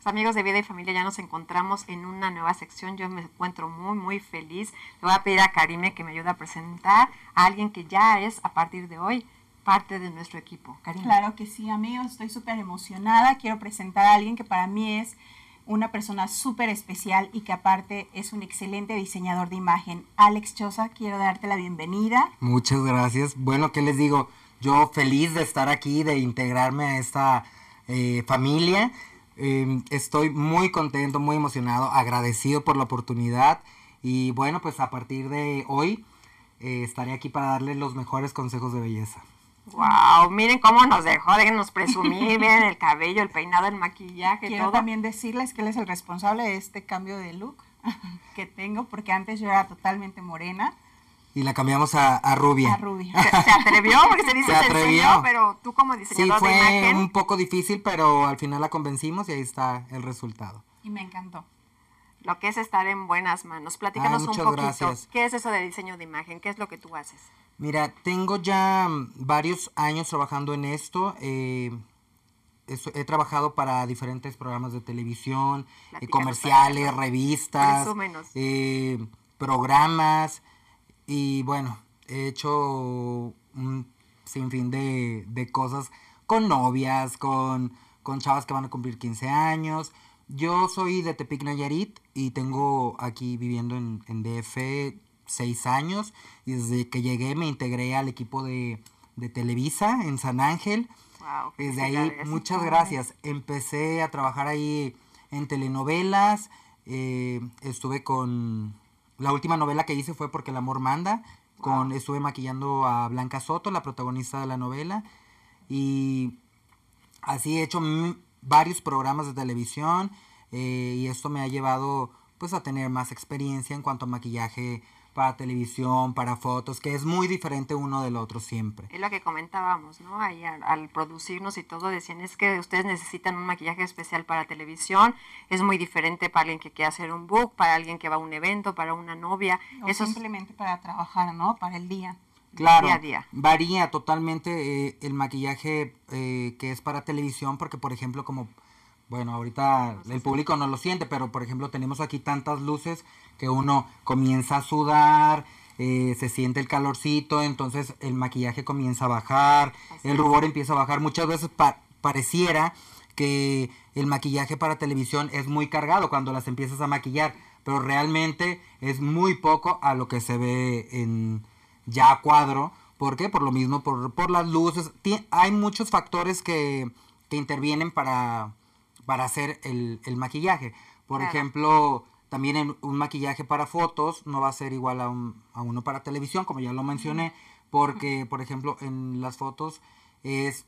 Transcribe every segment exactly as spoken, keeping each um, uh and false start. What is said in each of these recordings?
Amigos de Vida y Familia, ya nos encontramos en una nueva sección. Yo me encuentro muy, muy feliz. Le voy a pedir a Karime que me ayude a presentar a alguien que ya es, a partir de hoy, parte de nuestro equipo. Karime. Claro que sí, amigos. Estoy súper emocionada. Quiero presentar a alguien que para mí es una persona súper especial y que aparte es un excelente diseñador de imagen. Alex Choza, quiero darte la bienvenida. Muchas gracias. Bueno, ¿qué les digo? Yo feliz de estar aquí, de integrarme a esta eh, familia. Eh, estoy muy contento, muy emocionado, agradecido por la oportunidad y bueno, pues a partir de hoy eh, estaré aquí para darles los mejores consejos de belleza. Wow, miren cómo nos dejó, déjenos presumir, miren el cabello, el peinado, el maquillaje, Quiero todo. también decirles que él es el responsable de este cambio de look que tengo, porque antes yo era totalmente morena. Y la cambiamos a, a rubia. A rubia. ¿Se, se atrevió? Porque se dice Se atrevió. sencillo, pero tú como diseñador sí, de imagen. fue un poco difícil, pero al final la convencimos y ahí está el resultado. Y me encantó. Lo que es estar en buenas manos. Platícanos Ay, un muchas poquito. Gracias. ¿Qué es eso de diseño de imagen? ¿Qué es lo que tú haces? Mira, tengo ya varios años trabajando en esto. Eh, es, he trabajado para diferentes programas de televisión, eh, comerciales, platícanos. revistas, Presúmenos. eh, programas y bueno, he hecho un sinfín de, de cosas con novias, con, con chavas que van a cumplir quince años. Yo soy de Tepic, Nayarit y tengo aquí viviendo en, en D F seis años y desde que llegué me integré al equipo de, de Televisa en San Ángel. Wow, desde ahí, muchas gracias. Empecé a trabajar ahí en telenovelas, eh, estuve con... La última novela que hice fue Porque el amor manda, con, wow. Estuve maquillando a Blanca Soto, la protagonista de la novela, y así he hecho m- varios programas de televisión, eh, y esto me ha llevado pues a tener más experiencia en cuanto a maquillaje para televisión, para fotos, que es muy diferente uno del otro siempre. Es lo que comentábamos, ¿no? Ahí al, al producirnos y todo decían, es que ustedes necesitan un maquillaje especial para televisión, es muy diferente para alguien que quiere hacer un book, para alguien que va a un evento, para una novia. O Eso simplemente es... para trabajar, ¿no? Para el día. Claro, día a día. Varía totalmente eh, el maquillaje eh, que es para televisión, porque por ejemplo como... Bueno, ahorita el público no lo siente, pero por ejemplo tenemos aquí tantas luces que uno comienza a sudar, eh, se siente el calorcito, entonces el maquillaje comienza a bajar, Así el rubor es. empieza a bajar. Muchas veces pa- pareciera que el maquillaje para televisión es muy cargado cuando las empiezas a maquillar, pero realmente es muy poco a lo que se ve en ya a cuadro. ¿Por qué? Por lo mismo, por, por las luces. Tien- hay muchos factores que, que intervienen para... para hacer el, el maquillaje. Por claro. ejemplo, también en un maquillaje para fotos no va a ser igual a, un, a uno para televisión, como ya lo mencioné, porque, por ejemplo, en las fotos es,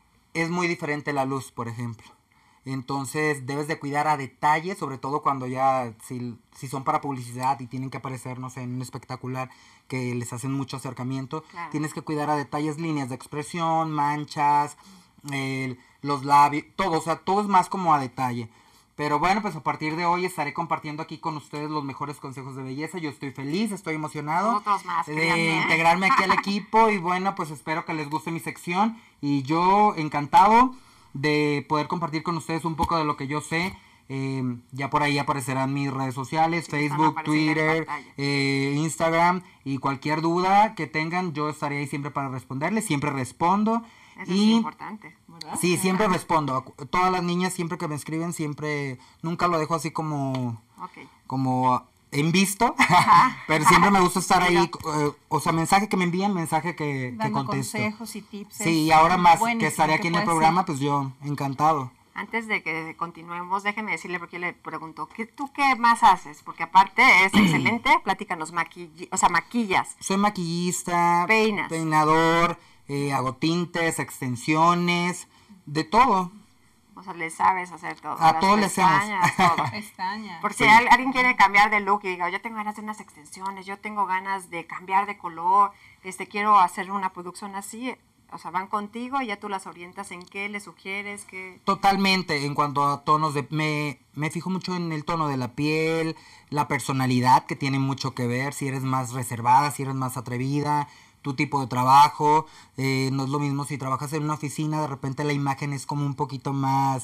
es muy diferente la luz, por ejemplo. Entonces, debes de cuidar a detalle, sobre todo cuando ya, si, si son para publicidad y tienen que aparecer, no sé, en un espectacular que les hacen mucho acercamiento, claro. Tienes que cuidar a detalles, líneas de expresión, manchas, el... los labios, todo, o sea, todo es más como a detalle. Pero bueno, pues a partir de hoy estaré compartiendo aquí con ustedes los mejores consejos de belleza. Yo estoy feliz, estoy emocionado más, de créanme. integrarme aquí al equipo y bueno, pues espero que les guste mi sección y yo encantado de poder compartir con ustedes un poco de lo que yo sé. Eh, ya por ahí aparecerán mis redes sociales, sí, Facebook, Twitter, eh, Instagram, y cualquier duda que tengan yo estaré ahí siempre para responderles, siempre respondo. Eso y, es importante, ¿verdad? Sí, siempre respondo. Todas las niñas siempre que me escriben, siempre, nunca lo dejo así como, okay. como en visto, pero siempre me gusta estar ahí, eh, o sea, mensaje que me envían, mensaje que, que contesto. Consejos y tips. Sí, y ahora más que estaré aquí en el programa, ser. Pues yo, encantado. Antes de que continuemos, déjeme decirle, porque le pregunto, ¿qué, ¿tú qué más haces? Porque aparte es excelente, platícanos, maquill o sea, maquillas. Soy maquillista, Peinas. peinador, eh, hago tintes, extensiones, de todo. O sea, le sabes hacer todo. A todo le hacemos. Todo. Pestañas. Por si sí. alguien quiere cambiar de look y diga, yo tengo ganas de unas extensiones, yo tengo ganas de cambiar de color, este quiero hacer una producción así, o sea, van contigo y ya tú las orientas en qué le sugieres, qué... Totalmente, en cuanto a tonos de... Me, me fijo mucho en el tono de la piel, la personalidad que tiene mucho que ver, si eres más reservada, si eres más atrevida, tu tipo de trabajo, eh, no es lo mismo si trabajas en una oficina, de repente la imagen es como un poquito más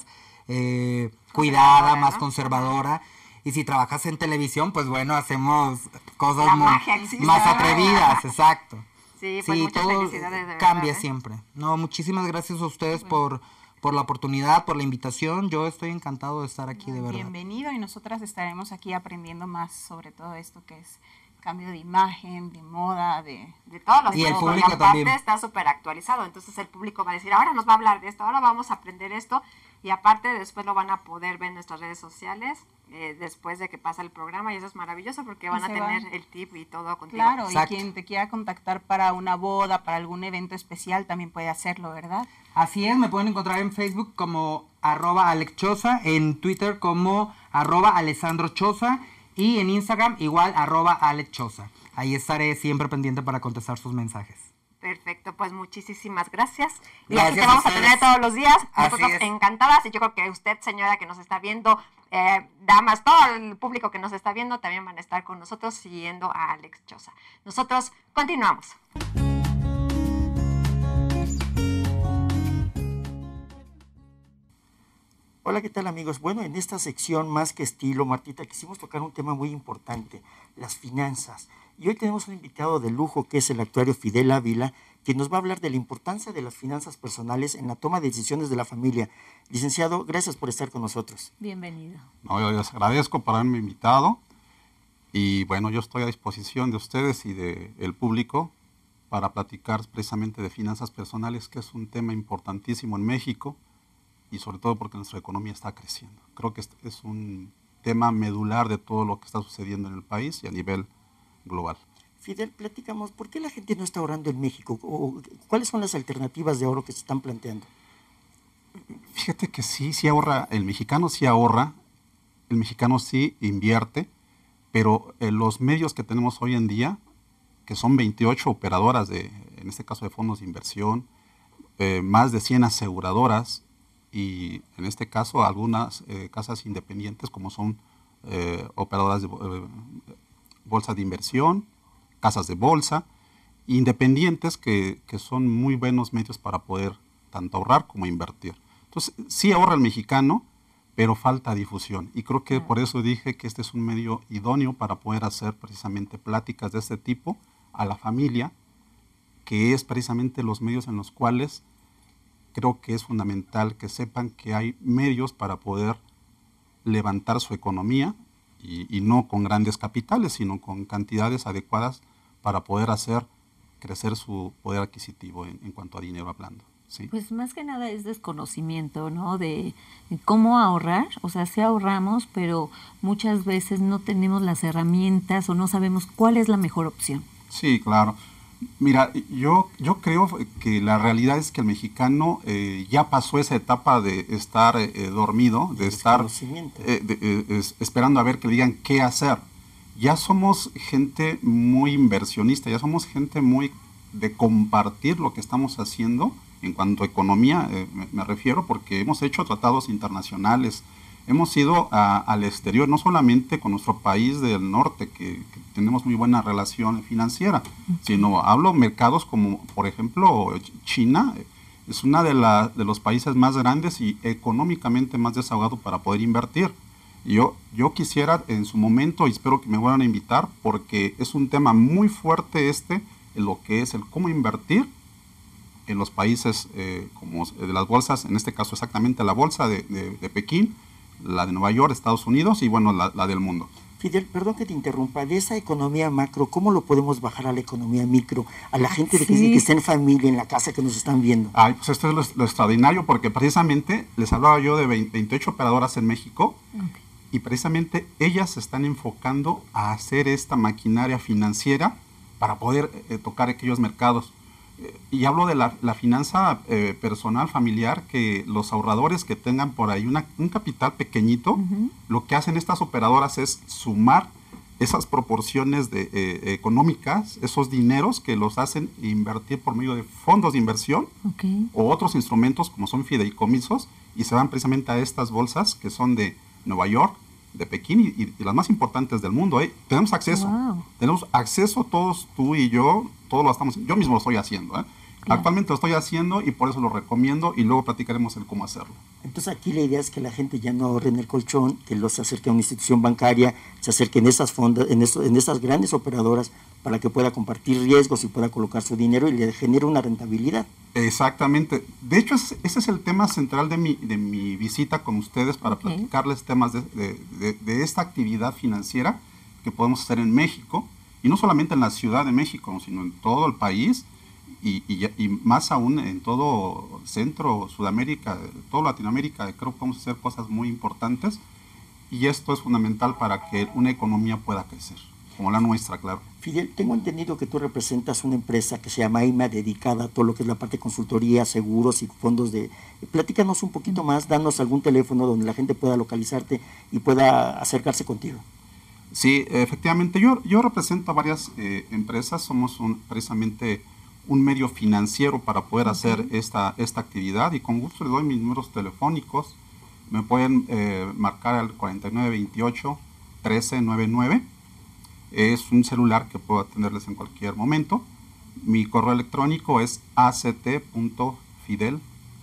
eh, cuidada, más ¿no? conservadora. Y si trabajas en televisión, pues bueno, hacemos cosas La muy, magia existe, más ¿verdad? atrevidas, exacto. Sí, pues muchas todo felicidades, de cambia verdad, ¿eh? siempre. No, muchísimas gracias a ustedes por, por la oportunidad, por la invitación. Yo estoy encantado de estar aquí, de verdad. Bienvenido, y nosotras estaremos aquí aprendiendo más sobre todo esto que es cambio de imagen, de moda, de... De todos los Y el tipos, público y aparte también. está súper actualizado, entonces el público va a decir, ahora nos va a hablar de esto, ahora vamos a aprender esto, y aparte después lo van a poder ver en nuestras redes sociales, eh, después de que pasa el programa, y eso es maravilloso porque van a se tener van. el tip y todo contigo. Claro, Exacto. y quien te quiera contactar para una boda, para algún evento especial, también puede hacerlo, ¿verdad? Así es, me pueden encontrar en Facebook como arroba alexchosa, en Twitter como arroba alessandrochosa y en Instagram igual arroba alexchosa. Ahí estaré siempre pendiente para contestar sus mensajes. Perfecto, pues muchísimas gracias. Y Gracias aquí te a vamos a ustedes. tener todos los días. Así Nosotros es. encantadas, y yo creo que usted, señora, que nos está viendo, eh, damas, todo el público que nos está viendo, también van a estar con nosotros siguiendo a Alex Choza. Nosotros continuamos. Hola, ¿qué tal, amigos? Bueno, en esta sección Más que Estilo, Martita, quisimos tocar un tema muy importante, las finanzas. Y hoy tenemos un invitado de lujo que es el actuario Fidel Ávila, quien nos va a hablar de la importancia de las finanzas personales en la toma de decisiones de la familia. Licenciado, gracias por estar con nosotros. Bienvenido. No, yo les agradezco por haberme invitado y bueno, yo estoy a disposición de ustedes y del público para platicar precisamente de finanzas personales, que es un tema importantísimo en México y sobre todo porque nuestra economía está creciendo. Creo que este es un tema medular de todo lo que está sucediendo en el país y a nivel global. Fidel, platicamos, ¿por qué la gente no está ahorrando en México? ¿O cuáles son las alternativas de ahorro que se están planteando? Fíjate que sí, sí ahorra, el mexicano sí ahorra, el mexicano sí invierte, pero eh, los medios que tenemos hoy en día, que son veintiocho operadoras, de, en este caso de fondos de inversión, eh, más de cien aseguradoras y en este caso algunas eh, casas independientes como son eh, operadoras de eh, bolsa de inversión, casas de bolsa, independientes que, que son muy buenos medios para poder tanto ahorrar como invertir. Entonces, sí ahorra el mexicano, pero falta difusión. Y creo que por eso dije que este es un medio idóneo para poder hacer precisamente pláticas de este tipo a la familia, que es precisamente los medios en los cuales creo que es fundamental que sepan que hay medios para poder levantar su economía y, y no con grandes capitales, sino con cantidades adecuadas para poder hacer crecer su poder adquisitivo en, en cuanto a dinero hablando. ¿Sí? Pues más que nada es desconocimiento, ¿no? De cómo ahorrar, o sea, sí ahorramos, pero muchas veces no tenemos las herramientas o no sabemos cuál es la mejor opción. Sí, claro. Mira, yo, yo creo que la realidad es que el mexicano eh, ya pasó esa etapa de estar eh, dormido, de estar eh, de, eh, es, esperando a ver que le digan qué hacer. Ya somos gente muy inversionista, ya somos gente muy de compartir lo que estamos haciendo en cuanto a economía, eh, me, me refiero, porque hemos hecho tratados internacionales, hemos ido a, al exterior, no solamente con nuestro país del norte, que, que tenemos muy buena relación financiera, okay, sino hablo mercados como, por ejemplo, China, es uno de, la, de los países más grandes y económicamente más desahogado para poder invertir. Yo, yo quisiera en su momento, y espero que me vuelvan a invitar, porque es un tema muy fuerte este, en lo que es el cómo invertir en los países eh, como de las bolsas, en este caso exactamente la bolsa de, de, de Pekín, la de Nueva York, Estados Unidos y bueno, la, la del mundo. Fidel, perdón que te interrumpa, de esa economía macro, ¿cómo lo podemos bajar a la economía micro? A la gente de que, Sí. que está en familia, en la casa, que nos están viendo. Ay, pues esto es lo, lo extraordinario, porque precisamente les hablaba yo de veintiocho operadoras en México, Okay. y precisamente ellas se están enfocando a hacer esta maquinaria financiera para poder eh, tocar aquellos mercados. Eh, y hablo de la, la finanza eh, personal, familiar, que los ahorradores que tengan por ahí una, un capital pequeñito, Uh-huh. lo que hacen estas operadoras es sumar esas proporciones de, eh, económicas, esos dineros que los hacen invertir por medio de fondos de inversión Okay. o otros instrumentos como son fideicomisos, y se van precisamente a estas bolsas que son de Nueva York, de Pekín y, y, y las más importantes del mundo. ¿eh? Tenemos acceso, Wow. tenemos acceso todos, tú y yo, todos lo estamos, yo mismo lo estoy haciendo. ¿eh? Claro. Actualmente lo estoy haciendo y por eso lo recomiendo y luego platicaremos el cómo hacerlo. Entonces aquí la idea es que la gente ya no ahorre en el colchón, que los acerque a una institución bancaria, se acerque en esas fondas, en, eso, en esas grandes operadoras para que pueda compartir riesgos y pueda colocar su dinero y le genere una rentabilidad. Exactamente. De hecho, ese es el tema central de mi, de mi visita con ustedes para okay. platicarles temas de, de, de, de esta actividad financiera que podemos hacer en México, y no solamente en la Ciudad de México, sino en todo el país, y, y, y más aún en todo Centro, Sudamérica, toda Latinoamérica. Creo que podemos hacer cosas muy importantes, y esto es fundamental para que una economía pueda crecer, como la nuestra, claro. Fidel, tengo entendido que tú representas una empresa que se llama AIMA, dedicada a todo lo que es la parte de consultoría, seguros y fondos de... Platícanos un poquito más, danos algún teléfono donde la gente pueda localizarte y pueda acercarse contigo. Sí, efectivamente, yo, yo represento a varias eh, empresas, somos un, precisamente un medio financiero para poder okay. hacer esta, esta actividad, y con gusto les doy mis números telefónicos. Me pueden eh, marcar al cuarenta y nueve veintiocho trece noventa y nueve. Es un celular que puedo atenderles en cualquier momento. Mi correo electrónico es act.fidel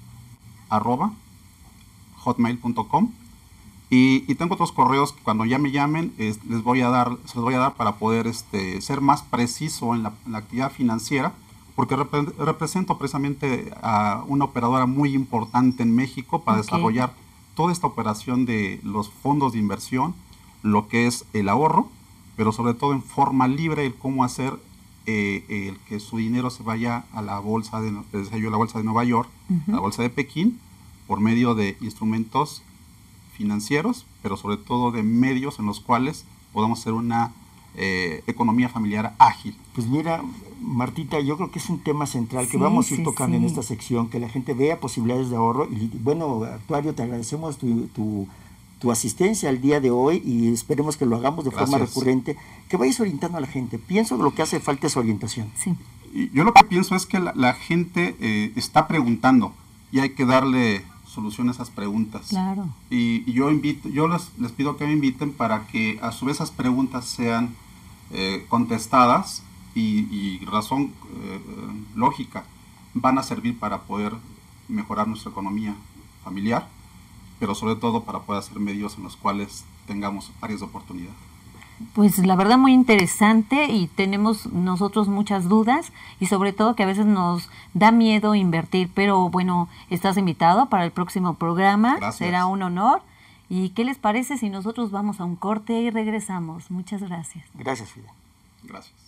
arroba hotmail punto com. Y, y tengo otros correos que cuando ya me llamen es, les voy a dar, se los voy a dar para poder este, ser más preciso en la, en la actividad financiera, porque repre, represento precisamente a una operadora muy importante en México para okay. desarrollar toda esta operación de los fondos de inversión, lo que es el ahorro, pero sobre todo en forma libre, el cómo hacer eh, el que su dinero se vaya a la bolsa de, a la bolsa de Nueva York, uh-huh. a la bolsa de Pekín, por medio de instrumentos financieros, pero sobre todo de medios en los cuales podamos hacer una eh, economía familiar ágil. Pues mira, Martita, yo creo que es un tema central que sí, vamos a ir sí, tocando sí. en esta sección, que la gente vea posibilidades de ahorro. Y bueno, Actuario, te agradecemos tu, tu, tu asistencia al día de hoy y esperemos que lo hagamos de Gracias. forma recurrente, que vayas orientando a la gente. Pienso que lo que hace falta es orientación. Sí. Y yo lo que pienso es que la, la gente eh, está preguntando y hay que darle solución a esas preguntas. Claro. Y, y yo invito, yo les, les pido que me inviten para que a su vez esas preguntas sean eh, contestadas y, y razón eh, lógica van a servir para poder mejorar nuestra economía familiar, pero sobre todo para poder hacer medios en los cuales tengamos áreas de oportunidad. Pues la verdad muy interesante, y tenemos nosotros muchas dudas, y sobre todo que a veces nos da miedo invertir, pero bueno, estás invitado para el próximo programa. Gracias. Será un honor. ¿Y qué les parece si nosotros vamos a un corte y regresamos? Muchas gracias. Gracias, Fidel. Gracias.